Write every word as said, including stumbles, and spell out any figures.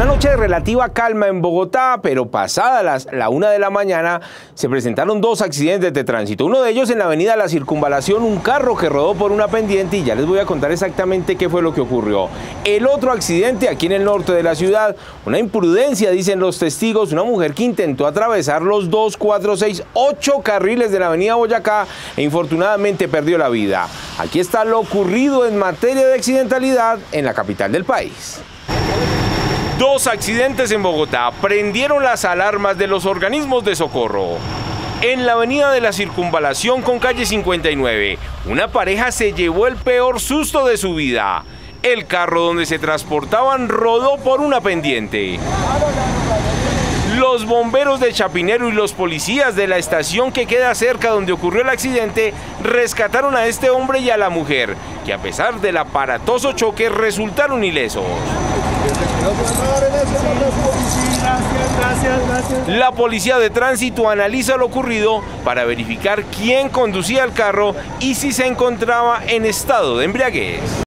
Una noche de relativa calma en Bogotá, pero pasada las, la una de la mañana se presentaron dos accidentes de tránsito. Uno de ellos en la avenida La Circunvalación, un carro que rodó por una pendiente, y ya les voy a contar exactamente qué fue lo que ocurrió. El otro accidente aquí en el norte de la ciudad, una imprudencia, dicen los testigos, una mujer que intentó atravesar los dos, cuatro, seis, ocho carriles de la avenida Boyacá e infortunadamente perdió la vida. Aquí está lo ocurrido en materia de accidentalidad en la capital del país. Dos accidentes en Bogotá prendieron las alarmas de los organismos de socorro. En la avenida de La Circunvalación con calle cincuenta y nueve, una pareja se llevó el peor susto de su vida. El carro donde se transportaban rodó por una pendiente. Los bomberos de Chapinero y los policías de la estación que queda cerca donde ocurrió el accidente rescataron a este hombre y a la mujer, que a pesar del aparatoso choque resultaron ilesos. La policía de tránsito analiza lo ocurrido para verificar quién conducía el carro y si se encontraba en estado de embriaguez.